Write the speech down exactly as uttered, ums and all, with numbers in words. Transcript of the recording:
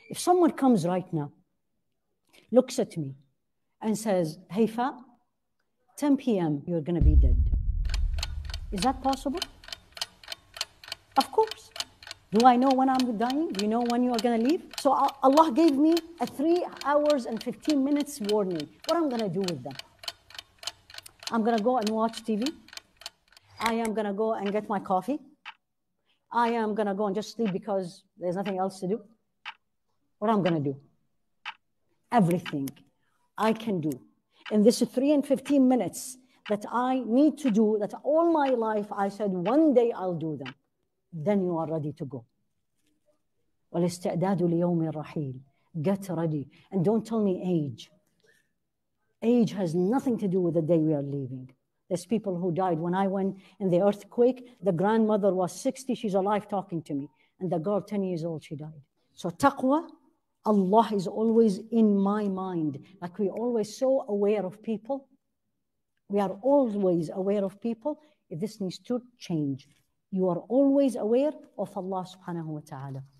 If someone comes right now, looks at me and says, Haifa, ten p m you're going to be dead. Is that possible? Of course. Do I know when I'm dying? Do you know when you are going to leave? So Allah gave me a three hours and fifteen minutes warning. What I'm going to do with them? I'm going to go and watch T V. I am going to go and get my coffee. I am going to go and just sleep because there's nothing else to do. What I'm going to do? Everything I can do in this three and fifteen minutes that I need to do, that all my life I said one day I'll do them, then you are ready to go. وَالْإِسْتِعْدَادُ لِيَوْمِ الرَّحِيلِ. Get ready. And don't tell me age. Age has nothing to do with the day we are leaving. There's people who died. When I went in the earthquake, the grandmother was sixty, she's alive talking to me. And the girl, ten years old, she died. So taqwa, Allah is always in my mind. Like we're always so aware of people. We are always aware of people. This needs to change. You are always aware of Allah subhanahu wa ta'ala.